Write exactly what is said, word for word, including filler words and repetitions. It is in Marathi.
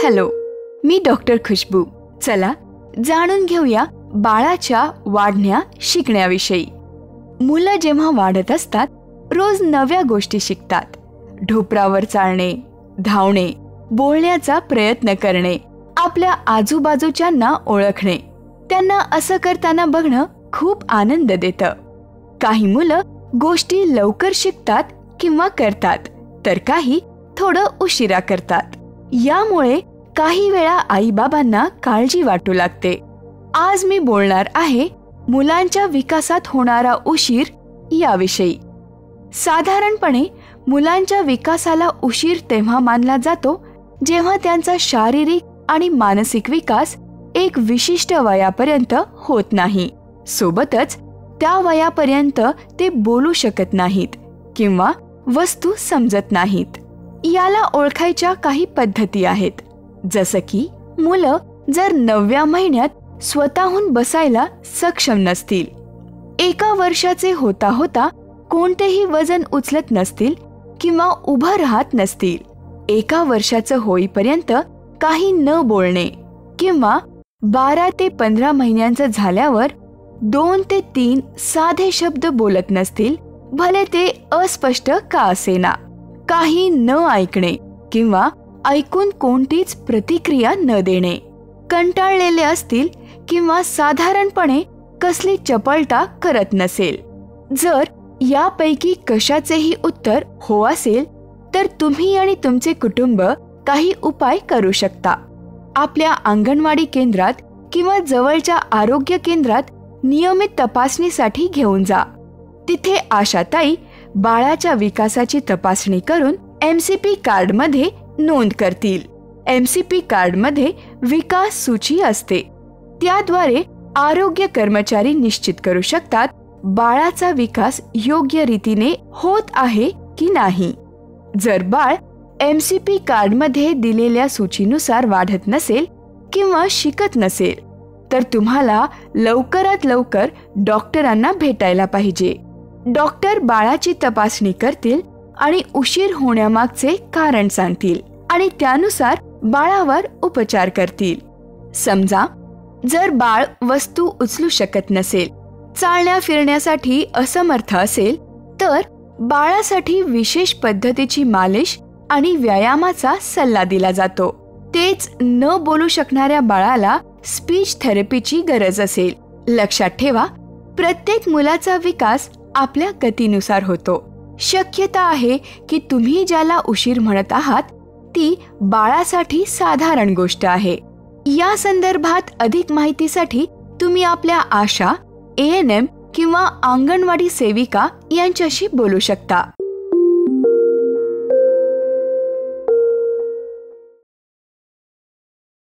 हॅलो, मी डॉक्टर खुशबू. चला जाणून घेऊया बाळाच्या वाढण्या शिकण्याविषयी. मुलं जेव्हा वाढत असतात, रोज नव्या गोष्टी शिकतात. ढोपरावर चालणे, धावणे, बोलण्याचा प्रयत्न करणे, आपल्या आजूबाजूच्यांना ओळखणे, त्यांना असं करताना बघणं खूप आनंद देतं. काही मुलं गोष्टी लवकर शिकतात किंवा करतात, तर काही थोडं उशिरा करतात. यामुळे काही वेळा आईबाबांना काळजी वाटू लागते. आज मी बोलणार आहे मुलांच्या विकासात होणारा उशीर याविषयी. साधारणपणे मुलांच्या विकासाला उशीर तेव्हा मानला जातो जेव्हा त्यांचा शारीरिक आणि मानसिक विकास एक विशिष्ट वयापर्यंत होत नाही. सोबतच त्या वयापर्यंत ते बोलू शकत नाहीत किंवा वस्तू समजत नाहीत. याला ओळखायच्या काही पद्धती आहेत. जसं की मुलं जर नवव्या महिन्यात स्वतःहून बसायला सक्षम नसतील, एका वर्षाचे होता होता कोणतेही वजन उचलत नसतील किंवा उभं राहत नसतील, एका वर्षाचं होईपर्यंत काही न बोलणे किंवा बारा ते पंधरा महिन्यांचं झाल्यावर दोन ते तीन साधे शब्द बोलत नसतील, भले ते अस्पष्ट का असेना, काही न ऐकणे किंवा ऐकून कोणतीच प्रतिक्रिया न देणे, कंटाळलेले असतील किंवा साधारणपणे कसली चपळता करत नसेल. जर यापैकी कशाचेही उत्तर हो असेल तर तुम्ही आणि तुमचे कुटुंब काही उपाय करू शकता. आपल्या अंगणवाडी केंद्रात किंवा जवळच्या आरोग्य केंद्रात नियमित तपासणीसाठी घेऊन जा. तिथे आशाताई बाळाच्या विकासाची तपासणी करून एम सी पी कार्डमध्ये नोंद करतील. एम सी पी कार्डमध्ये विकास सूची असते. त्याद्वारे आरोग्य कर्मचारी निश्चित करू शकतात बाळाचा विकास योग्य रीतीने होत आहे की नाही. जर बाळ एम सी पी कार्डमध्ये दिलेल्या सूचीनुसार वाढत नसेल किंवा शिकत नसेल तर तुम्हाला लवकरात लवकर डॉक्टरांना भेटायला पाहिजे. डॉक्टर बाळाची तपासणी करतील आणि उशीर होण्यामागचे कारण सांगतील आणि त्यानुसार बाळावर उपचार करतील. समजा जर बाळ वस्तू उचलू शकत नसेल, चालण्या फिरण्यासाठी असमर्थ असेल, तर बाळासाठी विशेष पद्धतीची मालिश आणि व्यायामाचा सल्ला दिला जातो. तेच न बोलू शकणाऱ्या बाळाला स्पीच थेरपीची गरज असेल. लक्षात ठेवा, प्रत्येक मुलाचा विकास आपल्या गतीनुसार होतो. शक्यता आहे की तुम्ही ज्याला उशीर म्हणत आहात ती बाळासाठी साधारण गोष्ट आहे. या संदर्भात अधिक माहितीसाठी तुम्ही आपल्या आशा, ए एन एम किंवा अंगणवाडी सेविका यांच्याशी बोलू शकता.